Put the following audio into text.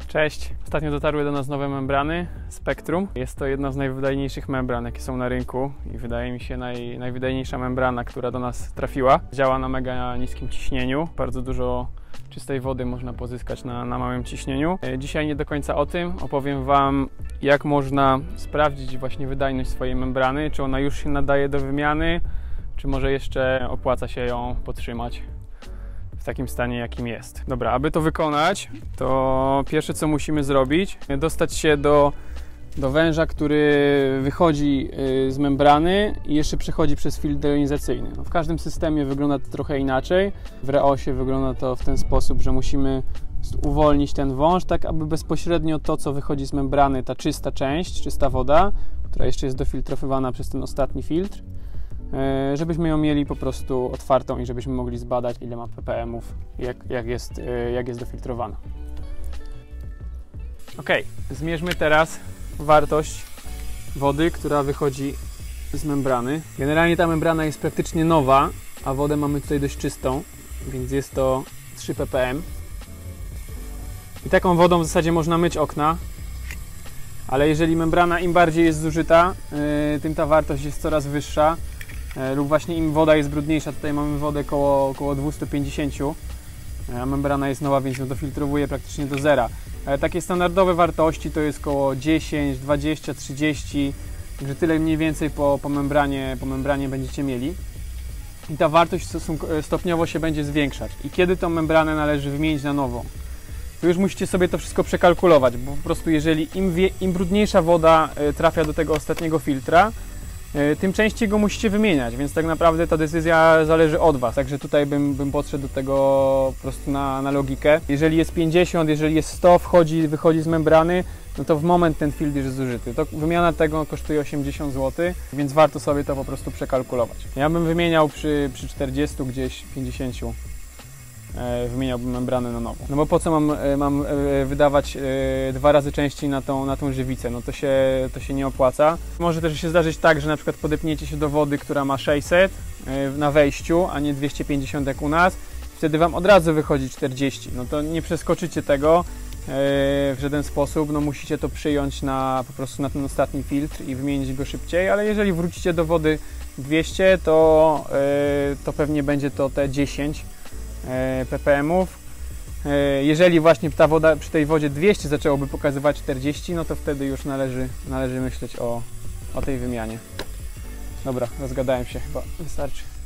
Cześć! Ostatnio dotarły do nas nowe membrany Spectrum. Jest to jedna z najwydajniejszych membran, jakie są na rynku i wydaje mi się najwydajniejsza membrana, która do nas trafiła. Działa na mega niskim ciśnieniu. Bardzo dużo czystej wody można pozyskać na małym ciśnieniu. Dzisiaj nie do końca o tym. Opowiem Wam, jak można sprawdzić właśnie wydajność swojej membrany, czy ona już się nadaje do wymiany, czy może jeszcze opłaca się ją podtrzymać w takim stanie, jakim jest. Dobra, aby to wykonać, to pierwsze, co musimy zrobić, dostać się do węża, który wychodzi z membrany i jeszcze przechodzi przez filtr jonizacyjny. W każdym systemie wygląda to trochę inaczej. W Reosie wygląda to w ten sposób, że musimy uwolnić ten wąż, tak aby bezpośrednio to, co wychodzi z membrany, ta czysta część, czysta woda, która jeszcze jest dofiltrowywana przez ten ostatni filtr, żebyśmy ją mieli po prostu otwartą i żebyśmy mogli zbadać, ile ma ppm-ów, jak jest dofiltrowana. Ok, zmierzmy teraz wartość wody, która wychodzi z membrany. Generalnie ta membrana jest praktycznie nowa, a wodę mamy tutaj dość czystą, więc jest to 3 ppm. I taką wodą w zasadzie można myć okna, ale jeżeli membrana im bardziej jest zużyta, tym ta wartość jest coraz wyższa. Lub właśnie im woda jest brudniejsza, tutaj mamy wodę około 250, a membrana jest nowa, więc ją dofiltrowuje praktycznie do zera. Ale takie standardowe wartości to jest około 10, 20, 30, także tyle mniej więcej po membranie będziecie mieli. I ta wartość stopniowo się będzie zwiększać. I kiedy tą membranę należy wymienić na nową? To już musicie sobie to wszystko przekalkulować, bo po prostu jeżeli im brudniejsza woda trafia do tego ostatniego filtra, tym częściej go musicie wymieniać, więc tak naprawdę ta decyzja zależy od Was. Także tutaj bym podszedł do tego po prostu na logikę. Jeżeli jest 50, jeżeli jest 100, wychodzi z membrany, no to w moment ten filtr jest zużyty. To wymiana tego kosztuje 80 zł, więc warto sobie to po prostu przekalkulować. Ja bym wymieniał przy 40, gdzieś 50. Wymieniałbym membranę na nową. No bo po co mam wydawać 2 razy częściej na tą żywicę? No to się nie opłaca. Może też się zdarzyć tak, że na przykład podepniecie się do wody, która ma 600 na wejściu, a nie 250 jak u nas. Wtedy Wam od razu wychodzi 40. No to nie przeskoczycie tego w żaden sposób. No musicie to przyjąć po prostu na ten ostatni filtr i wymienić go szybciej, ale jeżeli wrócicie do wody 200, to pewnie będzie to te 10 ppm-ów. Jeżeli właśnie ta woda przy tej wodzie 200 zaczęłoby pokazywać 40, no to wtedy już należy myśleć o tej wymianie. Dobra, rozgadałem się, chyba wystarczy.